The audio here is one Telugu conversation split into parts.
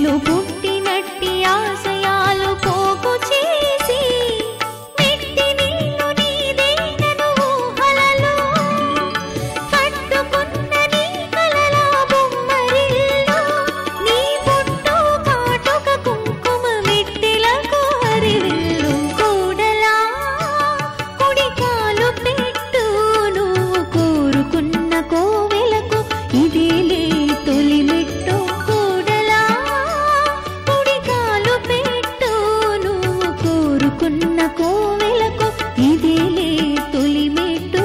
నీలో పుట్టినట్టి ఆశయాలు పోగు చేసి మెట్టి నీళ్ళు నీదేనను ఊహలలో కట్టుకున్న నీ కలల బొమ్మరిల్లు నీ పుట్టు కాటుక కుంకుమ మెట్టెలకు హరివిల్లు కూడలా కుడి కాలు పెట్టు నువ్వు కోరుకున్న కోవెలకు ఇదేలే తొలి మెట్టు కూడలా కుడి కాలు పెట్టు నువ్వు కోరుకున్న కోవెలకు ఇదేలే తొలి మెట్టు.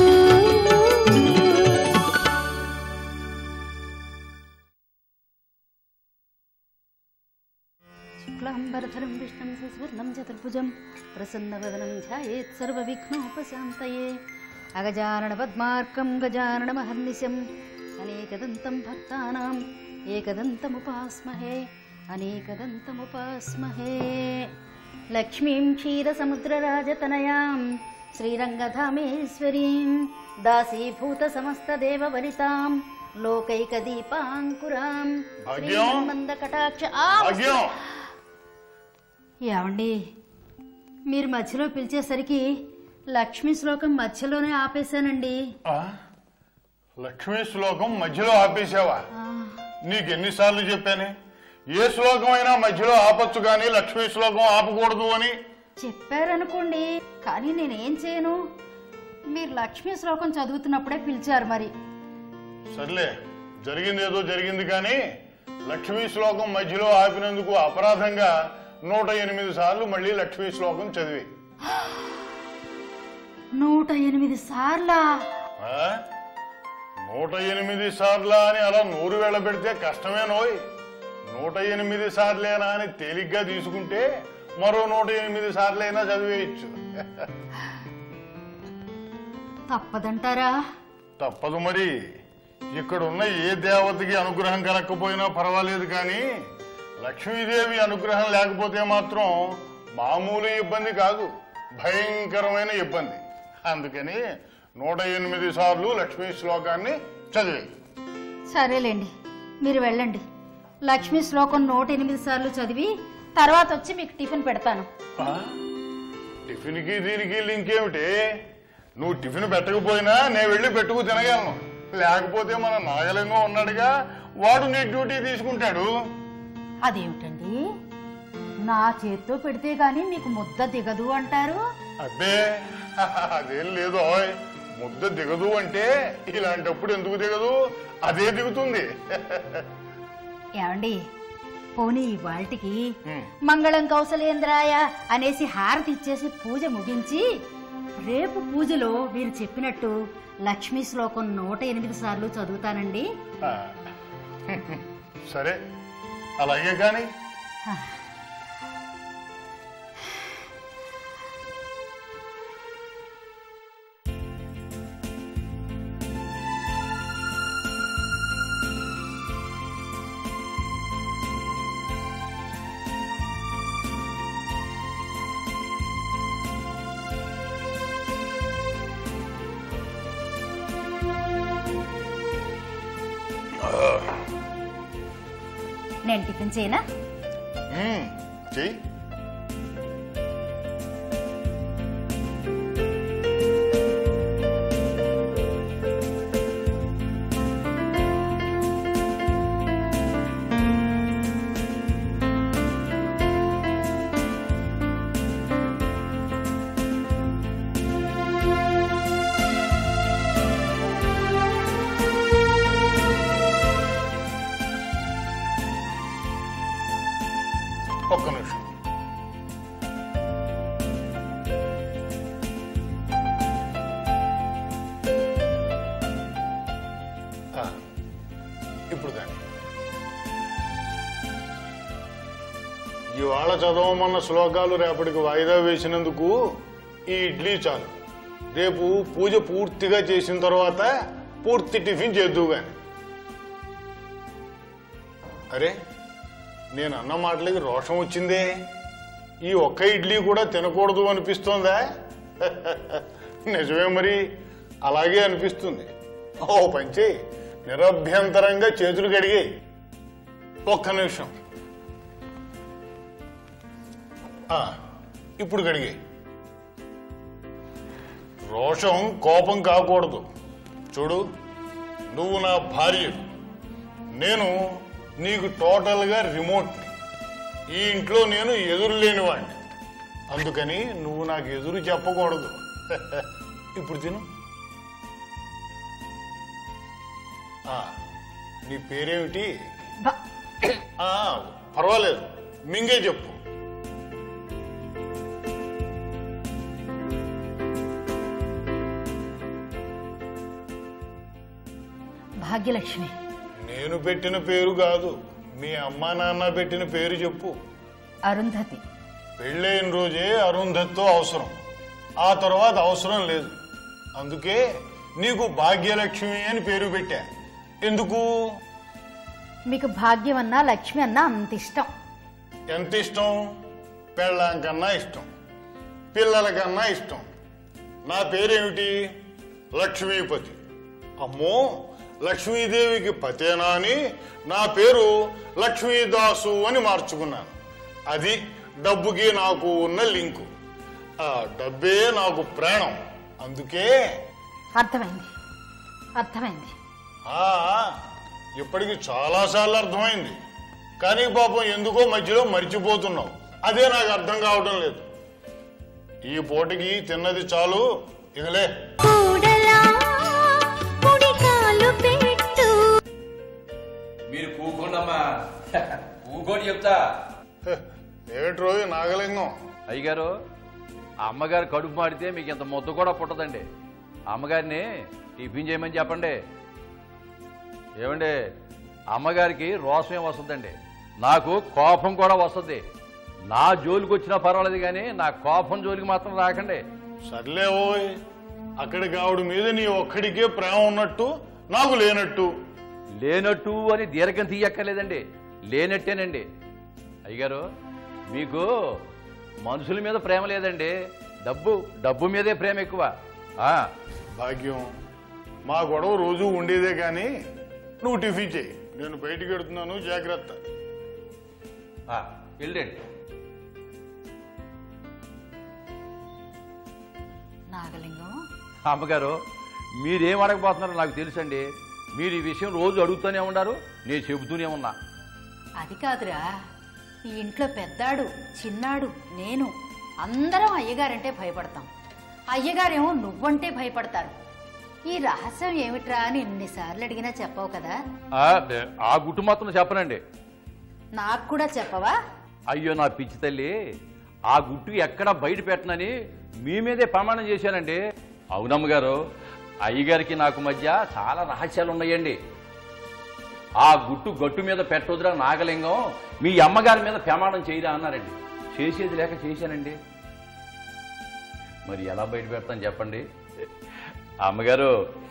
శుక్లాంబరధరం విష్ణుం శశివర్ణం చతుర్భుజం ప్రసన్నవదనం ధ్యాయేత్ సర్వవిఘ్నోపశాంతయే అగజానన పద్మార్కం గజాననమహర్నిశం అనేకదంతం భక్తానాం ఏకదంతముపాస్మహే అనేకదంతముపాస్మహే. లక్ష్మీం క్షీరసముద్రరాజతనయాం శ్రీరంగధామేశ్వరీం దాసీభూత సమస్తదేవవనితాం లోకైకదీపాంకురాం శ్రీమన్మందకటాక్ష. ఏమండి, మీరు మధ్యలో పిలిచేసరికి లక్ష్మీ శ్లోకం మధ్యలోనే ఆపేశానండి. లక్ష్మీ శ్లోకం మధ్యలో ఆపేసావా? నీకెన్నిసార్లు చెప్పాను ఏ శ్లోకం అయినా మధ్యలో ఆపచ్చు కానీ లక్ష్మీ శ్లోకం ఆపకూడదు అని. చెప్పారనుకోండి, కానీ నేనేం చేయను, మీరు లక్ష్మీ శ్లోకం చదువుతున్నప్పుడే పిలిచారు. మరి సర్లే, జరిగింది ఏదో జరిగింది కానీ లక్ష్మీ శ్లోకం మధ్యలో ఆపినందుకు అపరాధంగా 108 సార్లు మళ్ళీ లక్ష్మీ శ్లోకం చదివి. 108 సార్లా? 108 సార్లా అని అలా నోరు వెళ్ళబెడితే కష్టమే నోయ్. 108 సార్లేనా అని తేలిగ్గా తీసుకుంటే మరో 108 సార్లైనా చదివేయచ్చు. తప్పదంటారా? తప్పదు మరి. ఇక్కడున్న ఏ దేవతకి అనుగ్రహం కలగకపోయినా పర్వాలేదు కానీ లక్ష్మీదేవి అనుగ్రహం లేకపోతే మాత్రం మామూలు ఇబ్బంది కాదు, భయంకరమైన ఇబ్బంది. అందుకని 108 సార్లు లక్ష్మీ శ్లోకాన్ని చదివే. సరేలేండి, మీరు వెళ్ళండి. లక్ష్మీ శ్లోకం 108 సార్లు చదివి తర్వాత వచ్చి మీకు టిఫిన్ పెడతాను. టిఫిన్కి దీనికి లింకేమిటి? నువ్వు టిఫిన్ పెట్టకపోయినా నేను వెళ్ళి పెట్టుకు తినగలను. లేకపోతే మన నాగలింగం ఉన్నాడుగా, వాడు నీ డ్యూటీ తీసుకుంటాడు. అదేమిటండి, నా చేత్తో పెడితే గాని మీకు ముద్ద దిగదు అంటారు? అబ్బే, అదేం లేదు. ముద్ద దిగదు అంటే ఇలాంటప్పుడు ఎందుకు దిగదు? అదే దిగుతుంది. ఏమండి, పోనీ వాటికి మంగళం కౌసలేంద్రాయ అనేసి హారతి ఇచ్చేసి పూజ ముగించి రేపు పూజలో మీరు చెప్పినట్టు లక్ష్మీ శ్లోకం 108 సార్లు చదువుతానండి. సరే, అలాగే కానీ. నేను టిఫిన్ చేయనా? చెయ్యి. ఒక్క నిమిషం. ఇప్పుడు కానీ ఇవాళ చదవమన్న శ్లోకాలు రేపటికి వాయిదా వేసినందుకు ఈ ఇడ్లీ చాలు. రేపు పూజ పూర్తిగా చేసిన తర్వాత పూర్తి టిఫిన్ చేద్దువు గాని. అరే, నేను అన్న మాటలకి రోషం వచ్చిందే. ఈ ఒక్క ఇడ్లీ కూడా తినకూడదు అనిపిస్తోందా? నిజమే మరి, అలాగే అనిపిస్తుంది. ఓ పంచి, నిరభ్యంతరంగా చేతులు కడిగి. ఒక్క నిమిషం, ఇప్పుడు కడిగే. రోషం కోపం కాకూడదు. చూడు, నువ్వు నా భార్య, నేను నీకు టోటల్గా రిమోట్. ఈ ఇంట్లో నేను ఎదురు లేనివాడిని, అందుకని నువ్వు నాకు ఎదురు చెప్పకూడదు. ఇప్పుడు తిను. నీ పేరేమిటి? పర్వాలేదు, మింగే చెప్పు. భాగ్యలక్ష్మి. నేను పెట్టిన పేరు కాదు, మీ అమ్మా నాన్న పెట్టిన పేరు చెప్పు. అరుంధతి. పెళ్ళైన రోజే అరుంధతితో అవసరం, ఆ తర్వాత అవసరం లేదు. అందుకే నీకు భాగ్యలక్ష్మి అని పేరు పెట్టా. ఎందుకు? మీకు భాగ్యం అన్నా లక్ష్మి అన్నా అంత ఇష్టం. ఎంత ఇష్టం? పెళ్ళాం కన్నా ఇష్టం, పిల్లల కన్నా ఇష్టం. నా పేరేమిటి? లక్ష్మీపతి. అమ్మో, లక్ష్మీదేవికి పతేనా అని నా పేరు లక్ష్మీదాసు అని మార్చుకున్నాను. అది డబ్బుకి నాకు ఉన్న లింకు. ఆ డబ్బే నాకు ప్రాణం, అందుకే. అర్థమైంది, అర్థమైంది. ఇప్పటికి చాలాసార్లు అర్థమైంది, కానీ పాపం ఎందుకో మధ్యలో మర్చిపోతున్నావు. అదే నాకు అర్థం కావడం లేదు. ఈ పూటకి తిన్నది చాలు, ఇకలే. మీరు కూకోండమ్మా, కూకోని చెప్తా. ఏమిటి రోజు నాగలింగం? అయ్యగారు, అమ్మగారు కడుపు మాడితే మీకు ఇంత ముద్ద కూడా పుట్టదండి. అమ్మగారిని టిఫిన్ చేయమని చెప్పండి. ఏమండి, అమ్మగారికి రోషమే వస్తుందండి, నాకు కోపం కూడా వస్తుంది. నా జోలికి వచ్చినా పర్వాలేదు, కానీ నా కోపం జోలికి మాత్రం రాకండి. సర్లే ఓయ్, అక్కడికి ఆవిడ మీద నీ ఒక్కడికే ప్రేమ ఉన్నట్టు నాకు లేనట్టు. లేనట్టు అని దీర్ఘం తీయక్కర్లేదండి, లేనట్టేనండి. అయ్యగారు, మీకు మనుషుల మీద ప్రేమ లేదండి, డబ్బు మీదే ప్రేమ ఎక్కువ. భాగ్యం, మా గొడవ రోజు ఉండేదే, కానీ నువ్వు టిఫిన్ చేయి, నేను బయటికి వెడుతున్నాను, జాగ్రత్త. వెళ్ళండి. నాగలింగం. అమ్మగారు, మీరేం అడగబోతున్నారో నాకు తెలుసండి. మీరు ఈ విషయం రోజు అడుగుతూనే ఉన్నారు, నేను చెబుతూనే ఉన్నా. అది కాదురా, ఈ ఇంట్లో పెద్దాడు చిన్నాడు నేను అందరం అయ్యగారంటే భయపడతాం. అయ్యగారేమో నువ్వంటే భయపడతారు. ఈ రహస్యం ఏమిట్రా అని ఎన్నిసార్లు అడిగినా చెప్పవు కదా. ఆ గుట్టు మాత్రం చెప్పనండి. నాకు కూడా చెప్పవా? అయ్యో నా పిచ్చి తల్లి, ఆ గుట్టు ఎక్కడ బయట పెట్టనని మీ మీదే ప్రమాణం చేశానండి. అవునమ్మగారు, అయ్యగారికి నాకు మధ్య చాలా రహస్యాలు ఉన్నాయండి. ఆ గుట్టు గట్టు మీద పెట్టొద్దురా నాగలింగం, మీ అమ్మగారి మీద ప్రమాణం చేయరా అన్నారండి. చేసేది లేక చేశానండి. మరి ఎలా బయట పెడతాను చెప్పండి. అమ్మగారు,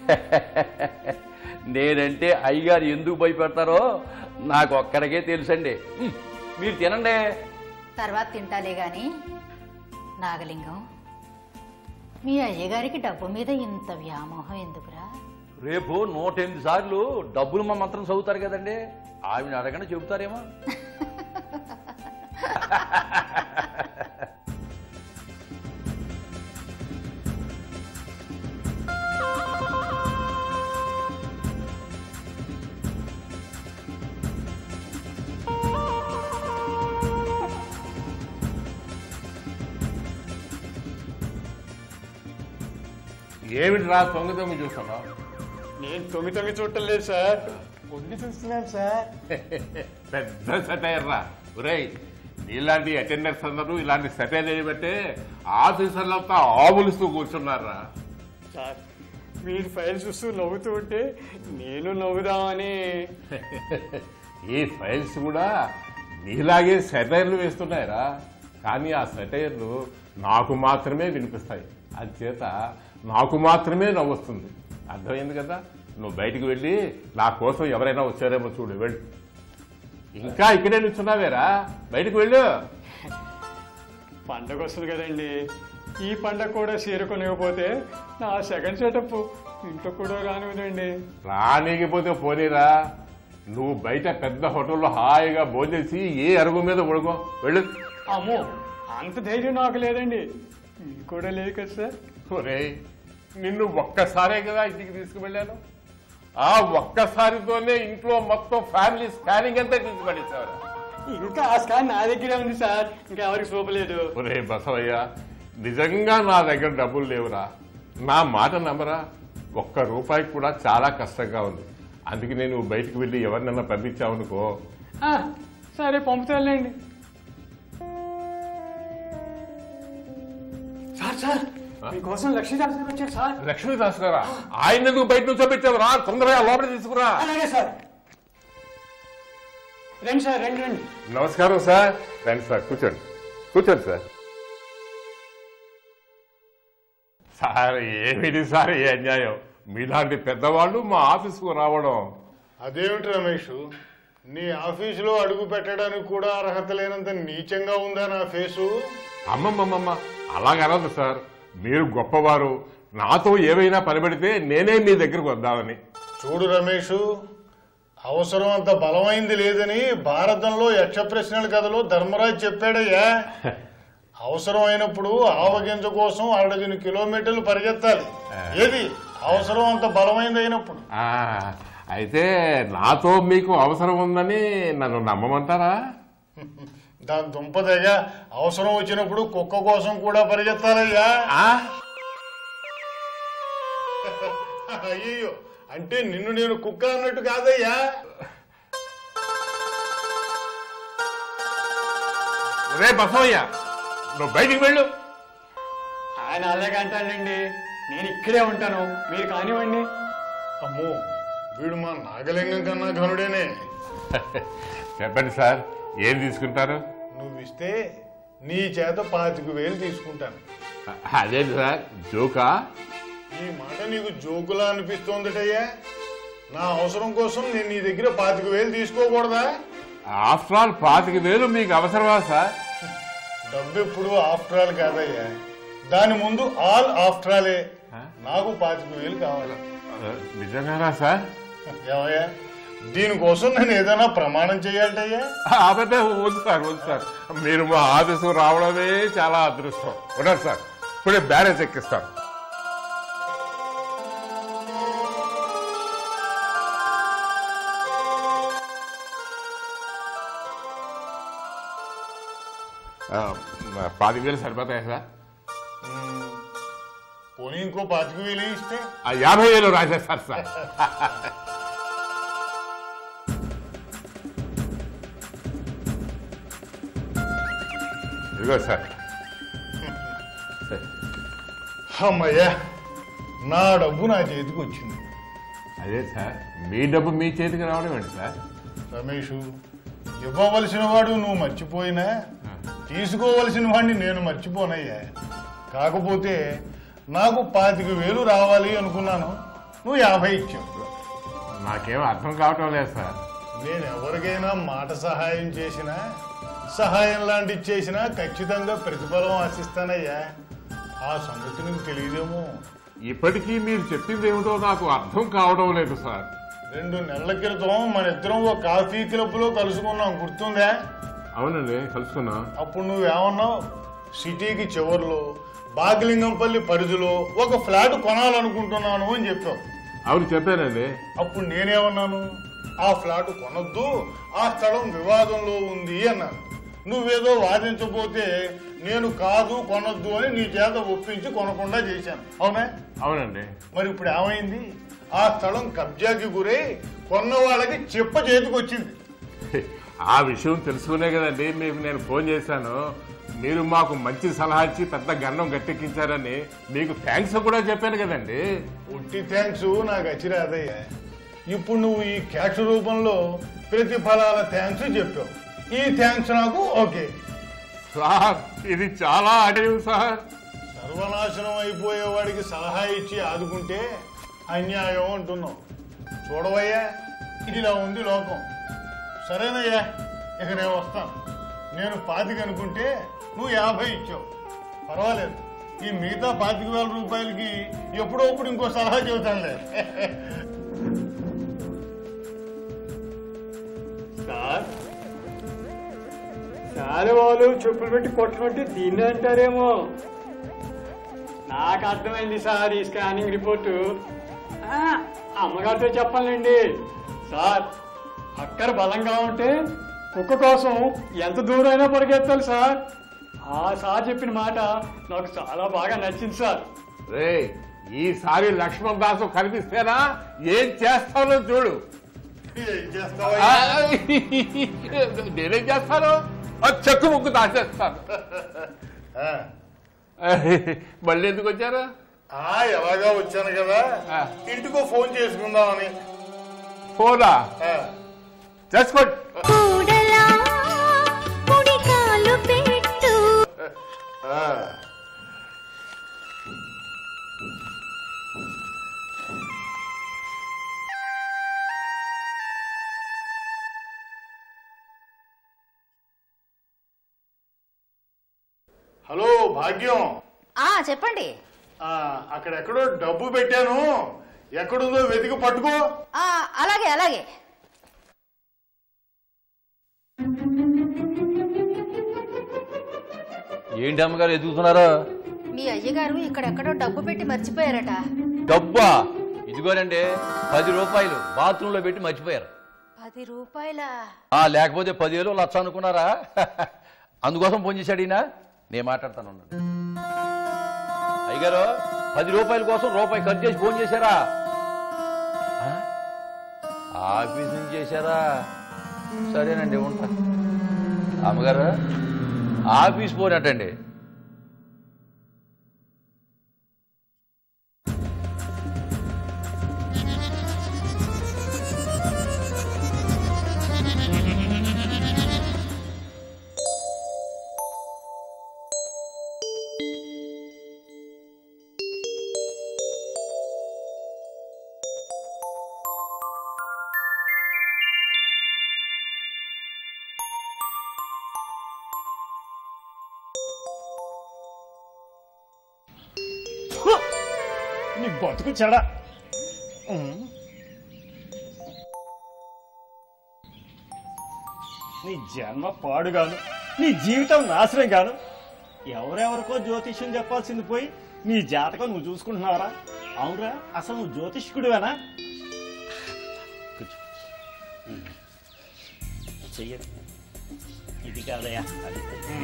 నేనంటే అయ్యగారు ఎందుకు భయపెడతారో నాకు ఒక్కడికే తెలుసండి. మీరు తినండి, తర్వాత తింటాలే గాని. నాగలింగం, మీ అయ్యగారికి డబ్బు మీద ఇంత వ్యామోహం ఎందుకురా? రేపు 108 సార్లు డబ్బులు మా మంత్రం చదువుతారు కదండి, ఆవిడ అడగండి చెబుతారేమో. ఏమిటి రా తొంగి తొంగి చూస్తున్నావు? నేను తొంగి చూడటం లేదు సార్, పొంగి చూస్తున్నాను సార్. పెద్ద సెటైర్ రా. ఒరేయ్, ఇలాంటి అటెండర్స్ అందరూ ఇలాంటి సెటైర్ బట్టే ఆఫీసర్లంతా ఆవులుస్తూ కూర్చున్నారా. సార్, మీరు ఫైల్ చూస్తూ నవ్వుతూ ఉంటే నేను నవ్వుదామని. ఈ ఫైల్స్ కూడా నీలాగే సెటైర్లు వేస్తున్నాయిరా, కానీ ఆ సెటైర్లు నాకు మాత్రమే వినిపిస్తాయి. అందుచేత నాకు మాత్రమే నవ్వొస్తుంది. అర్థమైంది కదా? నువ్వు బయటికి వెళ్ళి నా కోసం ఎవరైనా వచ్చారేమో చూడు, వెళ్ళు. ఇంకా ఇక్కడే నిల్చున్నావేరా, బయటకు వెళ్ళు. పండగ వస్తుంది కదండి, ఈ పండగ కూడా చేరుకోలేకపోతే నా సెకండ్ సెటప్ ఇంట్లో కూడా రానివ్వదండి. రానికపోతే పోనీరా, నువ్వు బయట పెద్ద హోటల్లో హాయిగా భోజేసి ఏ అరుగు మీద పడుకో, వెళ్ళు. అమ్మో, ఆ అంత ధైర్యం నాకు లేదండి, మీకు కూడా లేదు కదా సార్. ఒరే, నిన్ను ఒక్కసారే కదా ఇంటికి తీసుకువెళ్ళాను. ఆ ఒక్కసారితోనే ఇంట్లో మొత్తం ఫ్యామిలీ స్కానింగ్ అంతా తీసుకువెళ్ళేసావరా? ఇంకా ఆ స్కాన్ నా దగ్గరే ఉంది సార్, ఇంకా ఎవరికి చూపలేదు. ఒరే బసవయ్య, నిజంగా నా దగ్గర డబ్బులు లేవురా. నా మాట నమ్మరా, ₹1 కూడా చాలా కష్టంగా ఉంది. అందుకే నేను బయటికి వెళ్ళి ఎవరినన్నా పంపించావనుకో. సరే పంపుతానులేండి. సార్ సార్, మీకోసం లక్ష్మీదాస్ గారు వచ్చారు సార్. లక్ష్మీదాస్ గారా? ఆయన ఎందుకు బయట నుంచి పంపించావురా? తొందరగా లోపల తీసుకురా. అలాగే సార్. రండి సార్, రండి రండి. నమస్కారం సార్. రండి సార్, కూర్చోండి కూర్చోండి సార్. సార్ ఏమిటి సార్ ఈ అన్యాయం? మీలాంటి పెద్దవాళ్ళు మా ఆఫీసుకు రావడం. అదేమిటి రమేష్, నీ ఆఫీసులో అడుగు పెట్టడానికి కూడా అర్హత లేనంత నీచంగా ఉందా నా ఫేసు? అమ్మమ్మమ్మమ్మ, అలాగనదు సార్. మీరు గొప్పవారు. నాతో ఏవైనా పనిపడితే నేనే మీ దగ్గరకు వద్దామని. చూడు రమేష్, అవసరం అంత బలమైంది లేదని భారతంలో యక్ష ప్రశ్నల కథలో ధర్మరాజు చెప్పాడయ్యా. అవసరం అయినప్పుడు ఆవగింజ కోసం 6 కిలోమీటర్లు పరిగెత్తాలి. ఏది అవసరం అంత బలమైంది అయినప్పుడు. అయితే నాతో మీకు అవసరం ఉందని నన్ను నమ్మమంటారా? దాని దుంపదయ్యా, అవసరం వచ్చినప్పుడు కుక్క కోసం కూడా పరిగెత్తాలయ్యా. అయ్యో, అంటే నిన్ను నేను కుక్క అన్నట్టు కాదయ్యా. రే బసవయ్య, నువ్వు బయటికి వెళ్ళు. ఆయన అలాగే అంటాడండి, నేను ఇక్కడే ఉంటాను, మీరు కానివ్వండి. అమ్మో, వీడు మా నాగలింగం కన్నా ఘనుడేనే. చెప్పండి సార్, ఏం తీసుకుంటారు? నువ్వు ఇస్తే నీ చేత 25,000 తీసుకుంటాను. అదేంటి సార్, జోకా? ఈ మాట నీకు జోకులా అనిపిస్తోందటయ్యా? నా అవసరం కోసం నేను నీ దగ్గర 25,000 తీసుకోకూడదా? ఆఫ్టర్ ఆల్ 25,000 మీకు అవసరమా సార్? డబ్బు ఎప్పుడు ఆఫ్టర్ ఆల్ కాదయ్యా, దాని ముందు ఆల్ ఆఫ్టర్ ఆలే. నాకు 25,000 కావాలి. నిజంగానా సార్? ఏమయ్యా, దీనికోసం నేను ఏదైనా ప్రమాణం చేయాలటయ్యా? అబద్ధం వద్దు సార్, వద్దు సార్. మీరు మా ఆఫీసు రావడమే చాలా అదృష్టం. ఉండదు సార్, ఇప్పుడే బ్యారేజ్ ఎక్కిస్తాను. ఆ, 10,000 సరిపోతాయి సార్? పోనీ ఇంకో 25,000 ఇస్తే 50,000 రాసేస్తారు సార్. ఇదిగో సార్. అమ్మయ్యా, నా డబ్బు నా చేతికి వచ్చింది. అదే సార్, మీ డబ్బు మీ చేతికి రావడం ఏంటి సార్? రమేష్, ఇవ్వవలసిన వాడు నువ్వు మర్చిపోయినా తీసుకోవలసిన వాడిని నేను మర్చిపోనయ్యా. కాకపోతే నాకు 25,000 రావాలి అనుకున్నాను, నువ్వు 50 ఇచ్చావు. నాకేం అర్థం కావటం లేదు సార్. నేను ఎవరికైనా మాట సహాయం చేసినా, సహాయం లాంటిది చేసినా ఖచ్చితంగా ప్రతిఫలం ఆశిస్తానయ్యా. ఆ సంగతి నీకు తెలియదేమో. ఇప్పటికీ మీరు చెప్పింది ఏమిటో నాకు అర్థం కావడం లేదు సార్. 2 నెలల క్రితం మన ఇద్దరం ఒక కాఫీ క్లబ్ లో కలుసుకున్నాం, గుర్తుందా? అవునండి, కలుసుకున్నా. అప్పుడు నువ్వేమన్నావు? సిటీకి చివరిలో బాగలింగంపల్లి పరిధిలో ఒక ఫ్లాట్ కొనాలనుకుంటున్నాను అని చెప్పావు. అవును, చెప్పానండి. అప్పుడు నేనేమన్నాను? ఆ ఫ్లాట్ కొనొద్దు, ఆ స్థలం వివాదంలో ఉంది అన్నాను. నువ్వేదో వాదించబోతే నేను కాదు కొనొద్దు అని నీ చేత ఒప్పించి కొనకుండా చేశాను, అవునా? అవునండి. మరి ఇప్పుడు ఏమైంది? ఆ స్థలం కబ్జాకి గురై కొన్న వాళ్ళకి చెప్ప చేతికి వచ్చింది. ఆ విషయం తెలుసుకునే కదండి మీకు నేను ఫోన్ చేశాను. మీరు మాకు మంచి సలహా ఇచ్చి పెద్ద గన్నం గట్టెక్కించారని మీకు థ్యాంక్స్ కూడా చెప్పాను కదండి. ఉట్టి థ్యాంక్స్ నాకు అచ్చిరాదయ్యా. ఇప్పుడు నువ్వు ఈ క్యాష్ రూపంలో ప్రతిఫలాల థ్యాంక్స్ చెప్పావు. ఈ థ్యాంక్స్ నాకు ఓకే. సార్, ఇది చాలా అడివి సార్. సర్వనాశనం అయిపోయేవాడికి సలహా ఇచ్చి ఆదుకుంటే అన్యాయం అంటున్నావు. చూడవయ్యా, ఇలా ఉంది లోకం. సరేనయ్యా, ఇక నేను వస్తాను. నేను 25 అనుకుంటే నువ్వు 50 ఇచ్చావు, పర్వాలేదు. ఈ మిగతా 25,000 రూపాయలకి ఎప్పుడప్పుడు ఇంకో సలహా చెబుతానులే. సార్ గాలివాలు చెప్పులు పెట్టి కొట్టుకుంటే దీన్ని అంటారేమో. నాకు అర్థమైంది సార్ ఈ స్కానింగ్ రిపోర్టు. అమ్మగారితో చెప్పాలండి సార్. అక్కడ బలంగా ఉంటే కుక్క కోసం ఎంత దూరం అయినా పరిగెత్తాలి సార్. ఆ సార్ చెప్పిన మాట నాకు చాలా బాగా నచ్చింది సార్. రే ఈసారి లక్ష్మణ్ దాసు కనిపిస్తేనా ఏం చేస్తానో చూడు. ఏం చేస్తావా? నేనేం చేస్తాను? చెక్కు ముక్కు దాచేస్తాను. మళ్ళీ ఎందుకు వచ్చారు? ఎలాగా వచ్చాను కదా, ఇంటికో ఫోన్ చేసుకుందామని. ఫోనా? చేసుకోండి. కూడలా కుడికాలు పెట్టు. హలో భాగ్యం. చెప్పండి. అక్కడెక్కడో డబ్బు పెట్టాను, ఎక్కడుందో వెతికి పట్టుకో. అలాగే అలాగే. ఏంటి అమ్మగారు ఎదుగుతున్నారా? మీ అయ్యగారు ఇక్కడెక్కడో డబ్బు పెట్టి మర్చిపోయారట. డబ్బా? ఇదిగోనండి 10 రూపాయలు బాత్రూంలో పెట్టి మర్చిపోయారు. 10 రూపాయలా? లేకపోతే 10,000 లక్ష అనుకున్నారా? అందుకోసం ఫోన్ చేశాడు ఈయన. నేను మాట్లాడతాను. అయ్యగారు 10 రూపాయల కోసం రూపాయి ఖర్చు చేసి ఫోన్ చేశారా? ఆఫీస్ నుంచి చేశారా? సరేనండి ఉంటా. అమ్మగారు ఆఫీస్ పోనట్టండి. నీ బతుకు చెడ. నీ జన్మ పాడుగాను, నీ జీవితం నాశనం గాను. ఎవరెవరికో జ్యోతిష్యం చెప్పాల్సింది పోయి నీ జాతకం నువ్వు చూసుకుంటున్నావరా? అవునరా, అసలు నువ్వు జ్యోతిష్కుడివేనా? చెయ్యదు. ఇది కాదయా అది.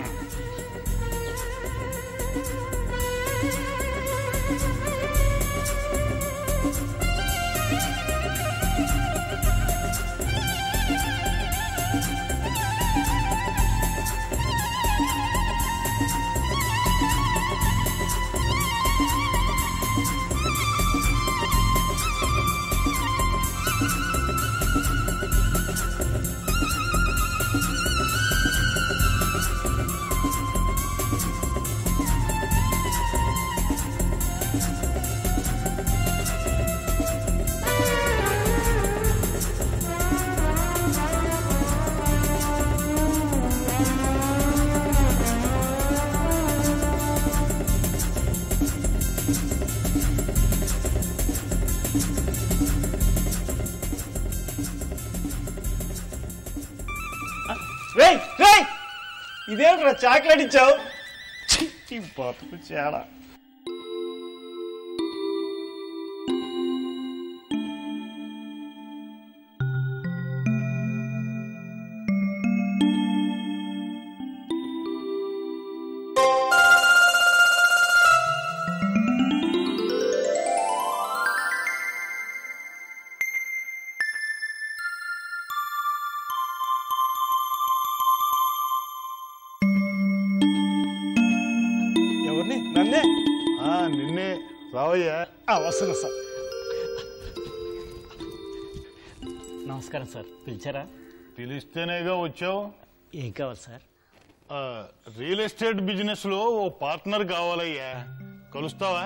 ఇదేమిట్రా చాక్లెట్ ఇచ్చావు? బతుకు చాలా. నన్నే? నిన్నే. రావయ్యా. వస్తున్నా సార్. నమస్కారం సార్. పిలిచారా? పిలిస్తేనేగా వచ్చావు. ఏం కావాలి సార్? రియల్ ఎస్టేట్ బిజినెస్ లో ఓ పార్ట్నర్ కావాలయ్యా. కలుస్తావా?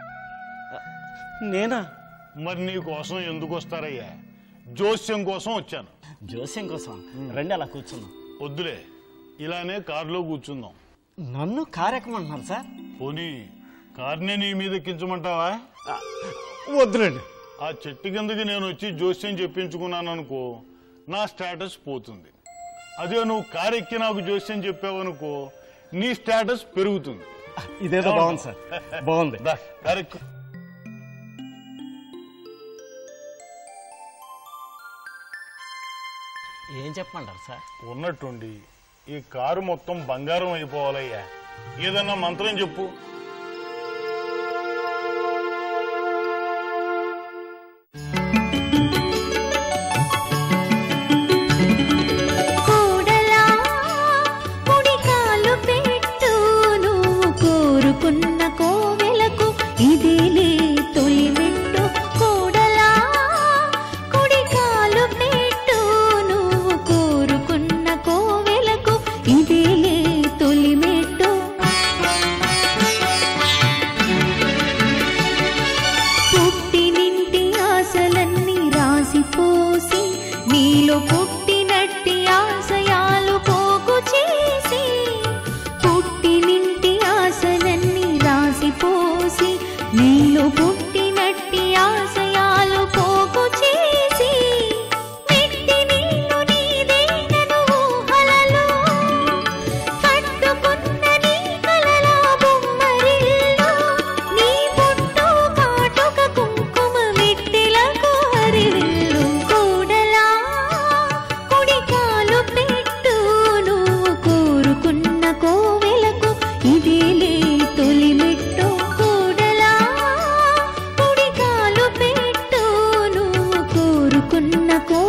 నేనా? మరి నీ కోసం ఎందుకు వస్తారయ్యా? జోస్యం కోసం వచ్చాను. జోస్యం కోసం? రండి అలా కూర్చున్నాం. వద్దులే, ఇలానే కారులో కూర్చుందాం. నన్ను కారు ఎక్కమంటున్నారు సార్? పోనీ కార్నే నీ మీద ఎక్కించమంటావా? వద్దులేండి. ఆ చెట్టు కిందకి నేను వచ్చి జోస్యం చెప్పించుకున్నాను అనుకో, నా స్టేటస్ పోతుంది. అదే నువ్వు కారెక్కి నాకు జోస్యం చెప్పావనుకో నీ స్టేటస్ పెరుగుతుంది. ఇదేదో బాగుంది సార్, బాగుంది. కారెక్కు. ఏం చెప్పమంటారు సార్? ఉన్నట్టుండి ఈ కారు మొత్తం బంగారం అయిపోవాలయ్యా. ఏదన్నా మంత్రం చెప్పు. కోడలా కుడికాలు పెట్టు నువ్వు కోరుకున్న కోవెలకు ఇదేలే తొలి మెట్టు. కోడలా కుడికాలు పెట్టు నువ్వు కోరుకున్న కోవెలకు ఇదేలే తొలి మెట్టు. పుట్టినింటి ఆశలన్నీ రాసిపోసి నీలో పుట్టినట్టి ఆశయాలు పోగు చేసి, పుట్టినింటి ఆశలన్నీ రాసిపోసి నీలో పుట్టినట్టి ఆశయాలు పోగు చేసి, మెట్టి నీళ్ళు నీదేనను ఊహలలో కట్టుకున్న నీ కలల బొమ్మరిల్లు, నీ పుట్టు కాటుక కుంకుమ మెట్టిలకు హరివిల్లు. కోడలా కుడికాలు పెట్టు నువ్వు కోరుకున్న కోవెలకు ఇదేలే తొలి మెట్టు. కోడలా కుడికాలు పెట్టు నువ్వు కోరుకున్న